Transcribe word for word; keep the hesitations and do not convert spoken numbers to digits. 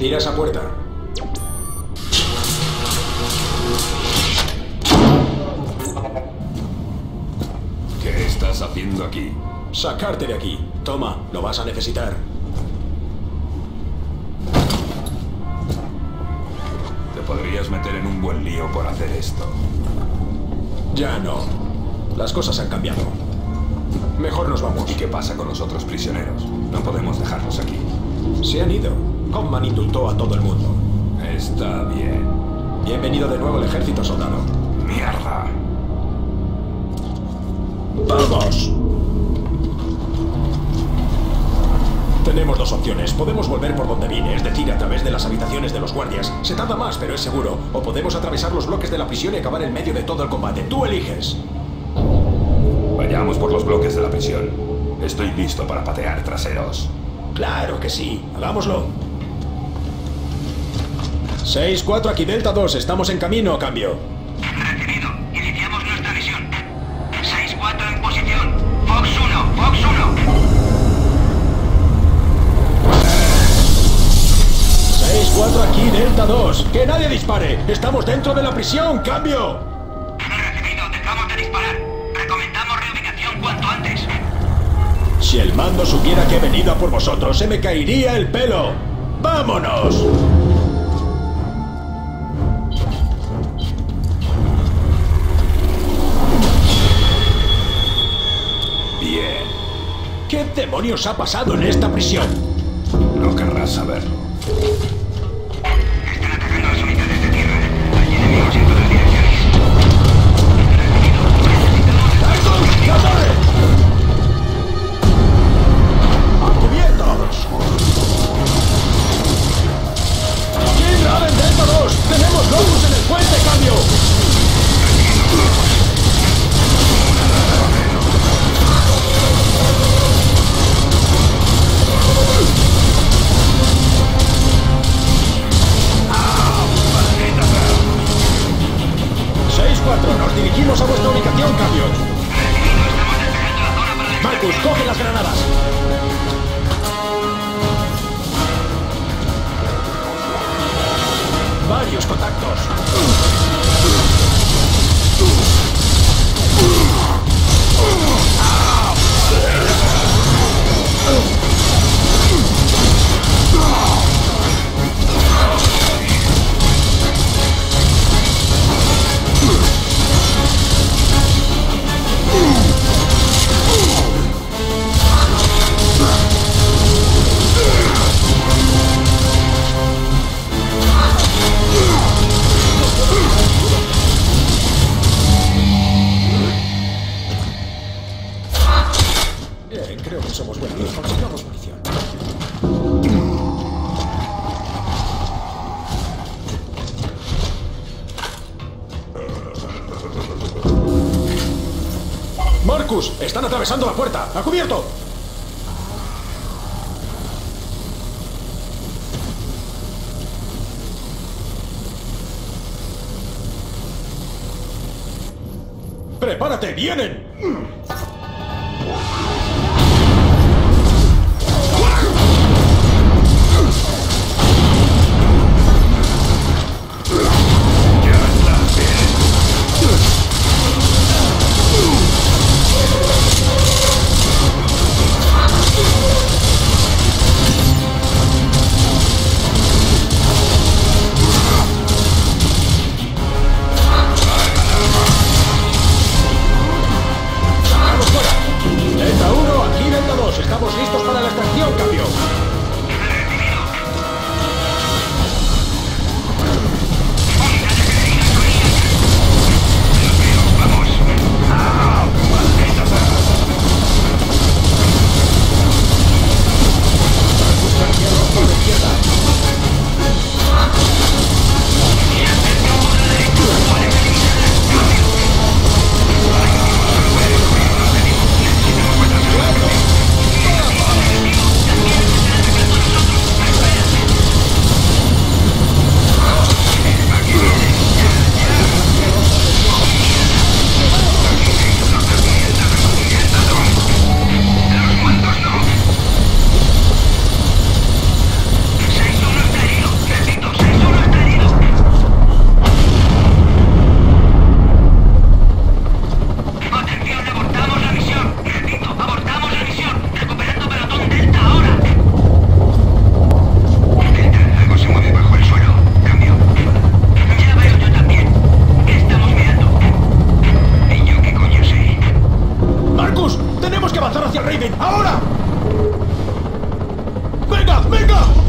Tira esa puerta. ¿Qué estás haciendo aquí? Sacarte de aquí. Toma, lo vas a necesitar. Te podrías meter en un buen lío por hacer esto. Ya no. Las cosas han cambiado. Mejor nos vamos. ¿Y qué pasa con los otros prisioneros? No podemos dejarlos aquí. Se han ido. Conman indultó a todo el mundo. Está bien. Bienvenido de nuevo al ejército, soldado. ¡Mierda! ¡Vamos! Tenemos dos opciones. Podemos volver por donde vine, es decir, a través de las habitaciones de los guardias. Se tarda más, pero es seguro. O podemos atravesar los bloques de la prisión y acabar en medio de todo el combate. Tú eliges. Vayamos por los bloques de la prisión. Estoy listo para patear traseros. Claro que sí. Hagámoslo. seis cuatro, aquí Delta dos. Estamos en camino, a cambio. Recibido. Iniciamos nuestra misión. seis cuatro en posición. Fox uno. Fox uno. seis cuatro, aquí Delta dos. ¡Que nadie dispare! ¡Estamos dentro de la prisión! ¡Cambio! Recibido. Dejamos de disparar. Recomendamos reubicación cuanto antes. Si el mando supiera que he venido a por vosotros, se me caería el pelo. ¡Vámonos! Bien. ¿Qué demonios ha pasado en esta prisión? No querrás saberlo. Están atacando las unidades de tierra. Hay enemigos en todas direcciones. Recibido. Necesitamos ¡La torre! ¡A cubierto! ¡Jim Raven Delta dos! ¡Tenemos locos en el puente, cambio! seis cuatro, nos dirigimos a vuestra ubicación, cambio. Recibido. Estamos despejando la zona para el Marcus, coge las granadas. Varios contactos. Bien, creo que somos buenos. Consigamos munición. Marcus, están atravesando la puerta. ¡A cubierto! ¡Prepárate! ¡Vienen! ¡Venga, venga!